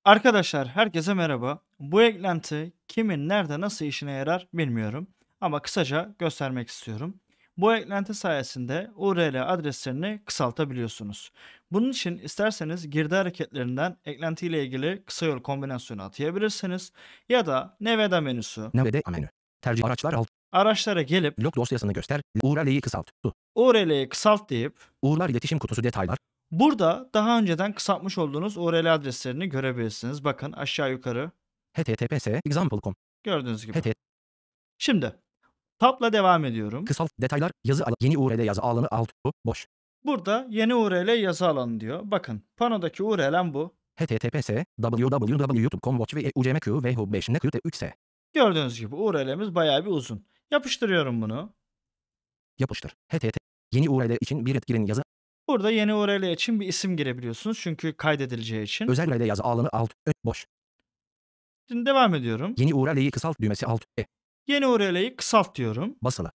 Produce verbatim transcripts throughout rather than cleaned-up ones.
Arkadaşlar herkese merhaba. Bu eklenti kimin nerede nasıl işine yarar bilmiyorum ama kısaca göstermek istiyorum. Bu eklenti sayesinde U R L adreslerini kısaltabiliyorsunuz. Bunun için isterseniz girdi hareketlerinden eklenti ile ilgili kısa yol kombinasyonu atayabilirsiniz ya da Nevada menüsü Nerede menü. Tercih araçlar alt. araçlara gelip Log dosyasını göster. U R L'yi kısalt. Tu. U R L'yi kısalt deyip Uğurlar iletişim kutusu detaylar. burada daha önceden kısaltmış olduğunuz U R L adreslerini görebilirsiniz. Bakın aşağı yukarı H T T P S example nokta com. gördüğünüz gibi. H T Şimdi tabla devam ediyorum. kısalt detaylar yazı alanı yeni U R L yazı alanı alt. Bu boş. Burada yeni U R L yazı alanı diyor. Bakın panodaki U R L'm bu. H T T P S www nokta youtube nokta com watch ve ucmq ve hub beş nokta üç s. Gördüğünüz gibi U R L'miz bayağı bir uzun. Yapıştırıyorum bunu. Yapıştır. H T T yeni U R L için bir etkilerin yazı Burada yeni U R L için bir isim girebiliyorsunuz çünkü kaydedileceği için. özel U R L yazı alanı alt. Ö, boş. Şimdi devam ediyorum. Yeni U R L'yi kısalt düğmesi alt. E Yeni U R L'yi kısalt diyorum. basılı.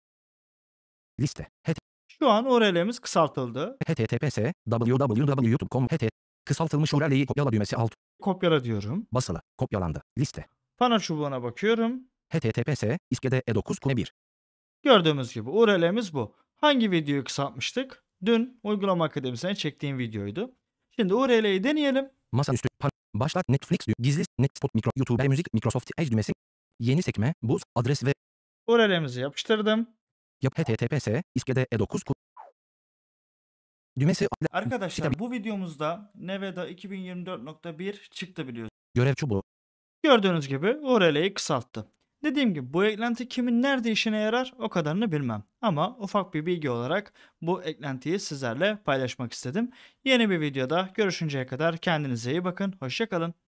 Liste. H Şu an U R L'miz kısaltıldı. T T P S www nokta youtube nokta com. H T kısaltılmış U R L'yi kopyala düğmesi alt. Kopyala diyorum. Basılı. Kopyalandı. Liste. Pano çubuğuna bakıyorum. H T T P S iskede E dokuz Kune bir. Gördüğümüz gibi U R L'miz bu. Hangi videoyu kısaltmıştık? Dün Uygulama Akademisi'ne çektiğim videoydu. Şimdi U R L'yi deneyelim. Masaüstü. Par başlat Netflix düğ- gizli Netspot mikro YouTube müzik Microsoft Edge düğmesi. Yeni sekme buz adres ve U R L'mizi yapıştırdım. yap H T T P S iskede E dokuz Ku- düğmesi site Arkadaşlar bu videomuzda Nevada iki bin yirmi dört nokta bir çıktı biliyorsunuz. görev çubuğu. Gördüğünüz gibi U R L'yi kısalttı. Dediğim gibi bu eklenti kimin nerede işine yarar o kadarını bilmem. Ama ufak bir bilgi olarak bu eklentiyi sizlerle paylaşmak istedim. Yeni bir videoda görüşünceye kadar kendinize iyi bakın. Hoşça kalın.